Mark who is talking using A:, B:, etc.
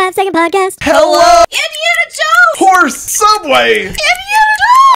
A: 5 Second Podcast.
B: Hello!
C: Indiana Jones!
B: Horse! Subway!
C: Indiana